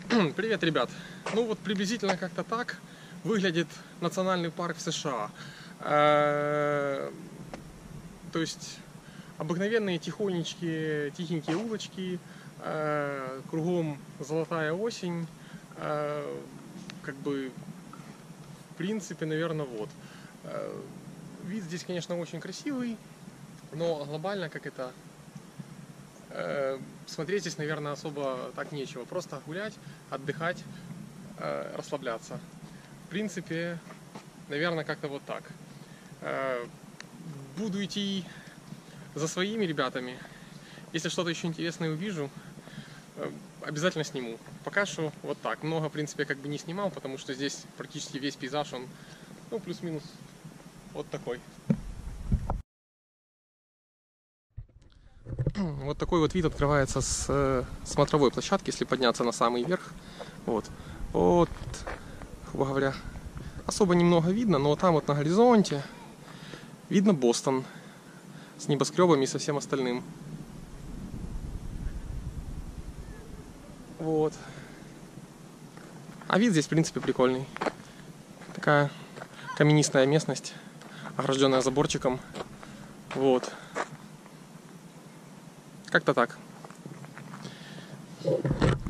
Привет, ребят! Ну вот приблизительно как-то так выглядит национальный парк в США. То есть обыкновенные тихенькие улочки, кругом золотая осень, как бы в принципе, наверное, вот. Вид здесь, конечно, очень красивый, но глобально как это смотреть здесь, наверное, особо так нечего. Просто гулять, отдыхать, расслабляться. В принципе, наверное, как-то вот так. Буду идти за своими ребятами. Если что-то еще интересное увижу, обязательно сниму. Пока что вот так. Много, в принципе, как бы не снимал, потому что здесь практически весь пейзаж, он, ну, плюс-минус вот такой. Вот такой вот вид открывается с смотровой площадки, если подняться на самый верх. Вот, грубо говоря, особо немного видно, но там вот на горизонте видно Бостон с небоскребами и со всем остальным. Вот. А вид здесь, в принципе, прикольный. Такая каменистая местность, огражденная заборчиком. Вот. Как-то так.